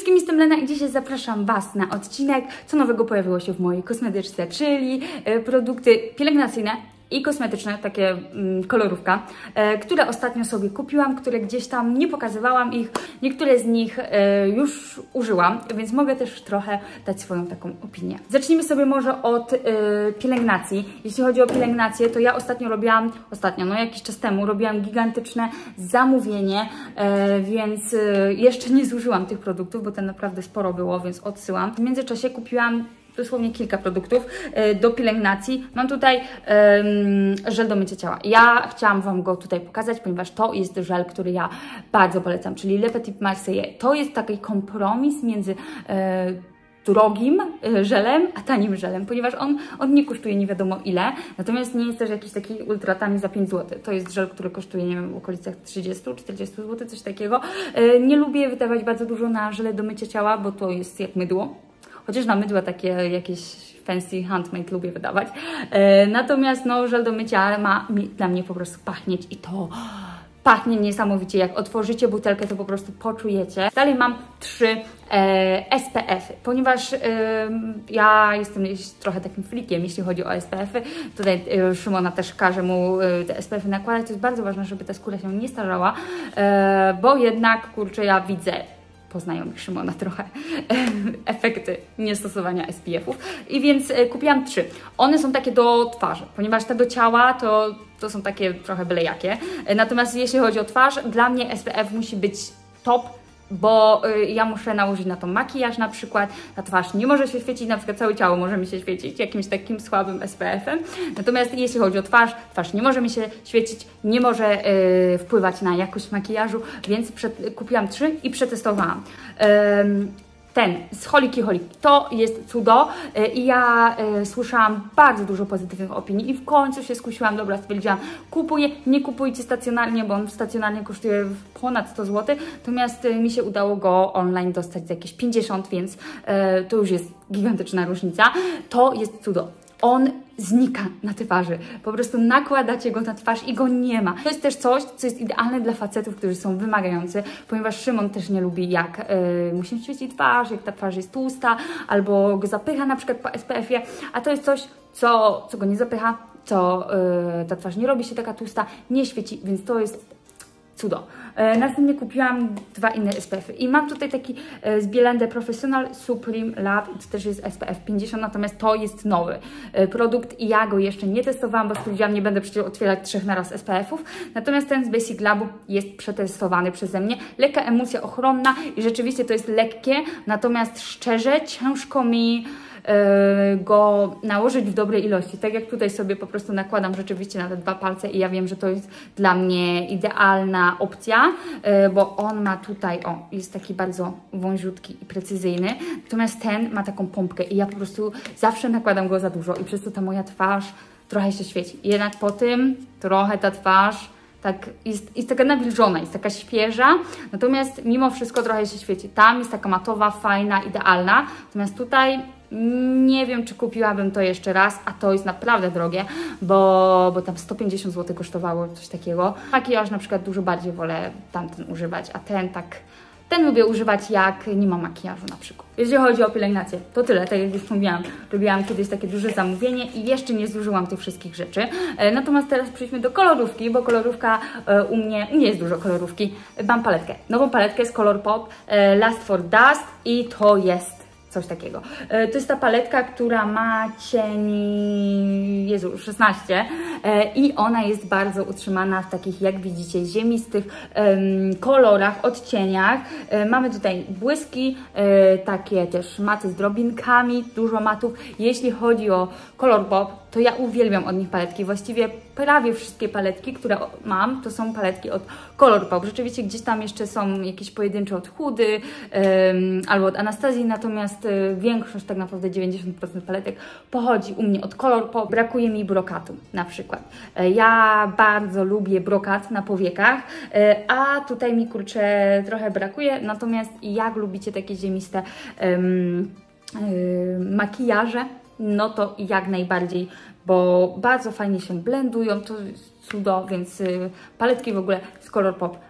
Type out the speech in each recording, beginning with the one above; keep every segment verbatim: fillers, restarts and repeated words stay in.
wszystkim, jestem Lena i dzisiaj zapraszam Was na odcinek, co nowego pojawiło się w mojej kosmetyczce, czyli y, produkty pielęgnacyjne i kosmetyczne, takie mm, kolorówka, e, które ostatnio sobie kupiłam, które gdzieś tam nie pokazywałam ich, niektóre z nich e, już użyłam, więc mogę też trochę dać swoją taką opinię. Zacznijmy sobie może od e, pielęgnacji. Jeśli chodzi o pielęgnację, to ja ostatnio robiłam, ostatnio, no jakiś czas temu, robiłam gigantyczne zamówienie, e, więc e, jeszcze nie zużyłam tych produktów, bo to naprawdę sporo było, więc odsyłam. W międzyczasie kupiłam dosłownie kilka produktów e, do pielęgnacji. Mam tutaj e, żel do mycia ciała. Ja chciałam Wam go tutaj pokazać, ponieważ to jest żel, który ja bardzo polecam, czyli Le Petit Marseillais. To jest taki kompromis między e, drogim żelem, a tanim żelem, ponieważ on, on nie kosztuje nie wiadomo ile, natomiast nie jest też jakiś taki ultra tani za pięć złotych. To jest żel, który kosztuje, nie wiem, w okolicach trzydzieści do czterdziestu złotych, coś takiego. E, nie lubię wydawać bardzo dużo na żele do mycia ciała, bo to jest jak mydło. Chociaż na mydła takie jakieś fancy handmade lubię wydawać. E, natomiast no, żel do mycia ma mi, dla mnie po prostu pachnieć i to pachnie niesamowicie. Jak otworzycie butelkę, to po prostu poczujecie. Dalej mam trzy e, S P F-y, ponieważ e, ja jestem trochę takim flikiem, jeśli chodzi o S P F-y. Tutaj e, Szymona też każe mu e, te S P F-y nakładać. To jest bardzo ważne, żeby ta skóra się nie starzała, e, bo jednak, kurczę, ja widzę po znajomych Szymona trochę efekty niestosowania S P F-ów i więc e, kupiłam trzy. One są takie do twarzy, ponieważ te do ciała to, to są takie trochę byle jakie. E, natomiast jeśli chodzi o twarz, dla mnie S P F musi być top, bo y, ja muszę nałożyć na to makijaż na przykład, na twarz nie może się świecić, na przykład całe ciało może mi się świecić jakimś takim słabym S P F-em, natomiast jeśli chodzi o twarz, twarz nie może mi się świecić, nie może y, wpływać na jakość makijażu, więc przed, kupiłam trzy i przetestowałam. Ym, Ten z Holiki Holiki to jest cudo yy, i ja yy, słyszałam bardzo dużo pozytywnych opinii i w końcu się skusiłam, dobra, stwierdziłam, kupuję, nie kupujcie stacjonarnie, bo on stacjonarnie kosztuje ponad sto złotych, natomiast yy, mi się udało go online dostać za jakieś pięćdziesiąt, więc yy, to już jest gigantyczna różnica. To jest cudo. On znika na twarzy. Po prostu nakładacie go na twarz i go nie ma. To jest też coś, co jest idealne dla facetów, którzy są wymagający, ponieważ Szymon też nie lubi, jak yy, mu się świeci twarz, jak ta twarz jest tłusta, albo go zapycha na przykład po S P F-ie, a to jest coś, co, co go nie zapycha, co yy, ta twarz nie robi się taka tłusta, nie świeci, więc to jest cudo. E, następnie kupiłam dwa inne S P F-y i mam tutaj taki e, z Bielendę Professional Supreme Lab, to też jest S P F pięćdziesiąt, natomiast to jest nowy e, produkt i ja go jeszcze nie testowałam, bo stwierdziłam, nie będę przecież otwierać trzech na raz S P F-ów, natomiast ten z Basic Labu jest przetestowany przeze mnie. Lekka emulsja ochronna i rzeczywiście to jest lekkie, natomiast szczerze ciężko mi go nałożyć w dobrej ilości. Tak jak tutaj sobie po prostu nakładam rzeczywiście na te dwa palce i ja wiem, że to jest dla mnie idealna opcja, bo on ma tutaj, o, jest taki bardzo wąziutki i precyzyjny, natomiast ten ma taką pompkę i ja po prostu zawsze nakładam go za dużo i przez to ta moja twarz trochę się świeci. Jednak po tym trochę ta twarz tak jest, jest taka nawilżona, jest taka świeża, natomiast mimo wszystko trochę się świeci. Tam jest taka matowa, fajna, idealna, natomiast tutaj nie wiem, czy kupiłabym to jeszcze raz, a to jest naprawdę drogie, bo, bo tam sto pięćdziesiąt złotych kosztowało coś takiego. Makijaż na przykład dużo bardziej wolę tamten używać, a ten tak, ten lubię używać jak nie ma makijażu na przykład. Jeśli chodzi o pielęgnację, to tyle, tak jak już mówiłam, robiłam kiedyś takie duże zamówienie i jeszcze nie zużyłam tych wszystkich rzeczy. E, natomiast teraz przejdźmy do kolorówki, bo kolorówka e, u mnie, nie jest dużo kolorówki. Mam paletkę, nową paletkę z Colourpop, e, Last for Dust i to jest coś takiego. To jest ta paletka, która ma cień, Jezu, szesnaście i ona jest bardzo utrzymana w takich, jak widzicie, ziemistych um, kolorach, odcieniach. Mamy tutaj błyski, takie też maty z drobinkami, dużo matów. Jeśli chodzi o Colourpop, to ja uwielbiam od nich paletki. Właściwie prawie wszystkie paletki, które mam, to są paletki od Colourpop. Rzeczywiście gdzieś tam jeszcze są jakieś pojedyncze od Hudy um, albo od Anastazji, natomiast y, większość, tak naprawdę dziewięćdziesiąt procent paletek pochodzi u mnie od Colourpop. Brakuje mi brokatu na przykład. E, ja bardzo lubię brokat na powiekach, e, a tutaj mi, kurczę, trochę brakuje, natomiast jak lubicie takie ziemiste um, y, makijaże, no to jak najbardziej, bo bardzo fajnie się blendują, to jest cudo, więc y, paletki w ogóle z Colourpop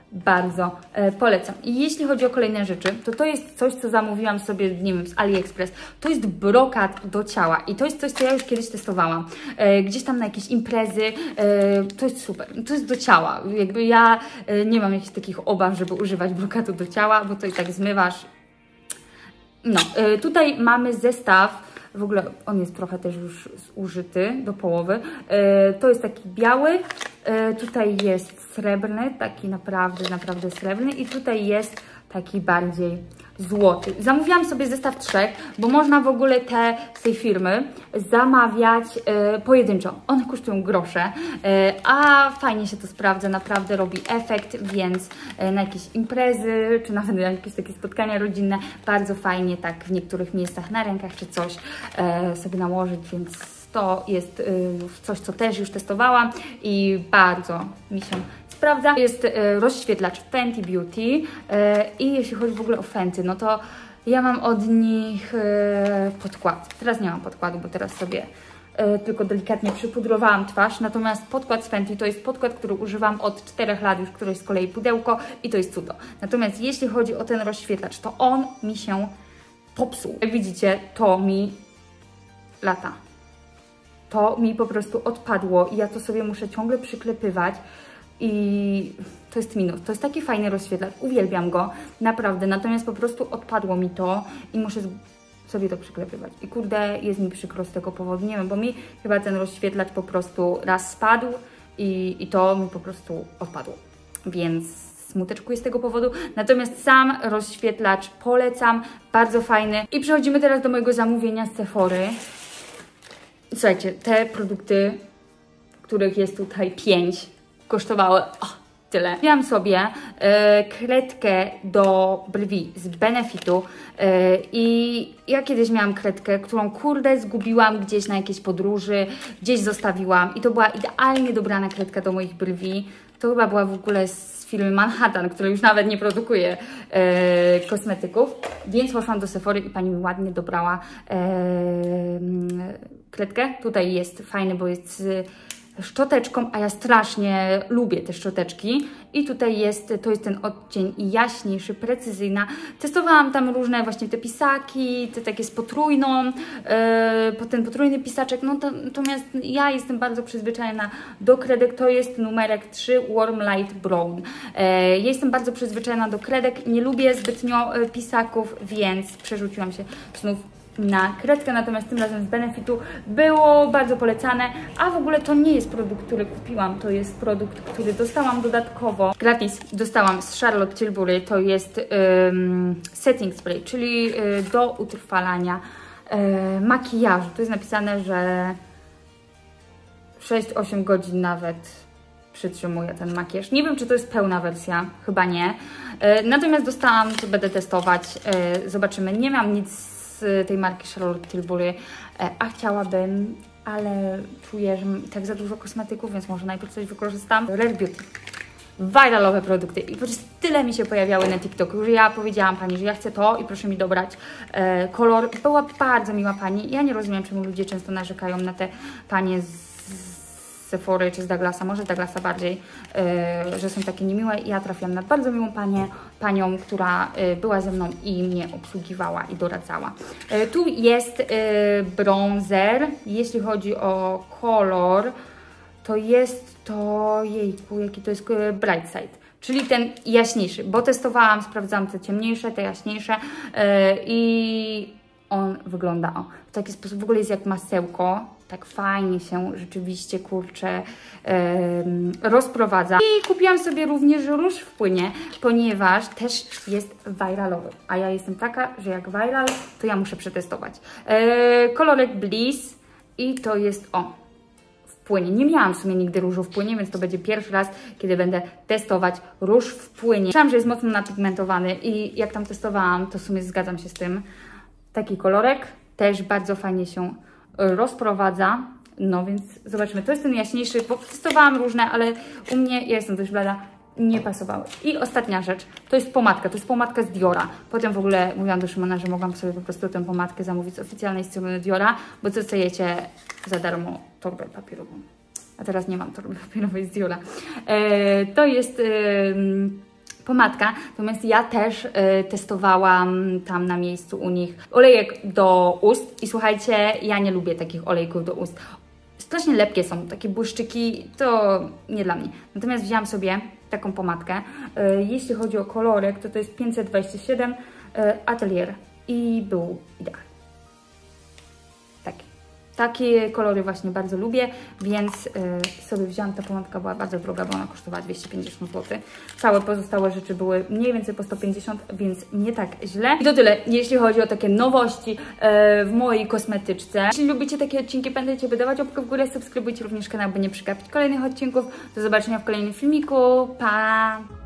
bardzo e, polecam. I jeśli chodzi o kolejne rzeczy, to to jest coś, co zamówiłam sobie, nie wiem, z AliExpress. To jest brokat do ciała i to jest coś, co ja już kiedyś testowałam. E, gdzieś tam na jakieś imprezy. E, to jest super. To jest do ciała. Jakby ja e, nie mam jakichś takich obaw, żeby używać brokatu do ciała, bo to i tak zmywasz. No, e, tutaj mamy zestaw. W ogóle on jest trochę też już zużyty do połowy. E, to jest taki biały, e, tutaj jest srebrny, taki naprawdę, naprawdę srebrny i tutaj jest taki bardziej złoty. Zamówiłam sobie zestaw trzech, bo można w ogóle te z tej firmy zamawiać e, pojedynczo. One kosztują grosze, e, a fajnie się to sprawdza, naprawdę robi efekt, więc e, na jakieś imprezy, czy nawet na jakieś takie spotkania rodzinne, bardzo fajnie tak w niektórych miejscach na rękach czy coś e, sobie nałożyć, więc to jest już coś, co też już testowałam i bardzo mi się sprawdza. Jest rozświetlacz Fenty Beauty i jeśli chodzi w ogóle o Fenty, no to ja mam od nich podkład. Teraz nie mam podkładu, bo teraz sobie tylko delikatnie przypudrowałam twarz, natomiast podkład z Fenty to jest podkład, który używam od czterech lat, już któreś z kolei pudełko i to jest cudo. Natomiast jeśli chodzi o ten rozświetlacz, to on mi się popsuł. Jak widzicie, to mi lata. To mi po prostu odpadło i ja to sobie muszę ciągle przyklepywać i to jest minus. To jest taki fajny rozświetlacz, uwielbiam go, naprawdę, natomiast po prostu odpadło mi to i muszę sobie to przyklepywać. I kurde, jest mi przykro z tego powodu, nie wiem, bo mi chyba ten rozświetlacz po prostu raz spadł i, i to mi po prostu odpadło, więc smuteczkuję z tego powodu. Natomiast sam rozświetlacz polecam, bardzo fajny. I przechodzimy teraz do mojego zamówienia z Sephory. Słuchajcie, te produkty, których jest tutaj pięć, kosztowały oh, tyle. Wziąłam sobie e, kredkę do brwi z Benefitu e, i ja kiedyś miałam kredkę, którą kurde zgubiłam gdzieś na jakiejś podróży, gdzieś zostawiłam i to była idealnie dobrana kredka do moich brwi. To chyba była w ogóle z firmy Manhattan, która już nawet nie produkuje e, kosmetyków, więc poszłam do Sephory i pani mi ładnie dobrała e, kredkę. Tutaj jest fajny, bo jest z szczoteczką, a ja strasznie lubię te szczoteczki i tutaj jest, to jest ten odcień jaśniejszy, precyzyjna. Testowałam tam różne właśnie te pisaki, te takie z potrójną, yy, ten potrójny pisaczek, no to, natomiast ja jestem bardzo przyzwyczajona do kredek, to jest numerek trzy Warm Light Brown. Yy, ja jestem bardzo przyzwyczajona do kredek, nie lubię zbytnio yy, pisaków, więc przerzuciłam się znów na kredkę, natomiast tym razem z Benefitu było bardzo polecane, a w ogóle to nie jest produkt, który kupiłam, to jest produkt, który dostałam dodatkowo, gratis dostałam z Charlotte Tilbury, to jest um, setting spray, czyli y, do utrwalania y, makijażu. Tu jest napisane, że sześć osiem godzin nawet przytrzymuje ten makijaż. Nie wiem, czy to jest pełna wersja, chyba nie. Y, natomiast dostałam, to będę testować, y, zobaczymy. Nie mam nic z tej marki Charlotte Tilbury, a chciałabym, ale czuję, że mam tak za dużo kosmetyków, więc może najpierw coś wykorzystam. Rare Beauty. Viralowe produkty i po prostu tyle mi się pojawiały na TikToku, że ja powiedziałam pani, że ja chcę to i proszę mi dobrać e, kolor. Była bardzo miła pani. Ja nie rozumiem, czemu ludzie często narzekają na te panie z Sephory czy z Douglasa, może z Douglasa bardziej, yy, że są takie niemiłe. Ja trafiłam na bardzo miłą panię, panią, która yy, była ze mną i mnie obsługiwała i doradzała. Yy, tu jest yy, bronzer. Jeśli chodzi o kolor, to jest to, jejku, jaki to jest Bright Side, czyli ten jaśniejszy, bo testowałam, sprawdzałam te ciemniejsze, te jaśniejsze yy, i on wygląda o, w taki sposób, w ogóle jest jak masełko. Tak fajnie się rzeczywiście, kurczę, yy, rozprowadza. I kupiłam sobie również róż w płynie, ponieważ też jest viralowy. A ja jestem taka, że jak viral, to ja muszę przetestować. Yy, kolorek Bliss i to jest, o, w płynie. Nie miałam w sumie nigdy różu w płynie, więc to będzie pierwszy raz, kiedy będę testować róż w płynie. Słyszałam, że jest mocno napigmentowany i jak tam testowałam, to w sumie zgadzam się z tym. Taki kolorek też bardzo fajnie się rozprowadza, no więc zobaczymy. To jest ten jaśniejszy, bo testowałam różne, ale u mnie, ja jestem dość blada, nie pasowały. I ostatnia rzecz, to jest pomadka, to jest pomadka z Diora. Potem w ogóle mówiłam do Szymona, że mogłam sobie po prostu tę pomadkę zamówić z oficjalnej strony Diora, bo co dostajecie za darmo torbę papierową. A teraz nie mam torby papierowej z Diora. E, to jest pomadka, natomiast ja też y, testowałam tam na miejscu u nich olejek do ust i słuchajcie, ja nie lubię takich olejków do ust. Strasznie lepkie są, takie błyszczyki, to nie dla mnie. Natomiast wzięłam sobie taką pomadkę. Y, jeśli chodzi o kolorek, to to jest pięćset dwadzieścia siedem y, Atelier i był idealny. Taki. Takie kolory właśnie bardzo lubię, więc y, sobie wziąłam. Ta pomadka była bardzo droga, bo ona kosztowała dwieście pięćdziesiąt złotych. Całe pozostałe rzeczy były mniej więcej po sto pięćdziesiąt, więc nie tak źle. I to tyle, jeśli chodzi o takie nowości y, w mojej kosmetyczce. Jeśli lubicie takie odcinki, pamiętajcie, by dawać łapkę w górę, subskrybujcie również kanał, by nie przegapić kolejnych odcinków. Do zobaczenia w kolejnym filmiku. Pa!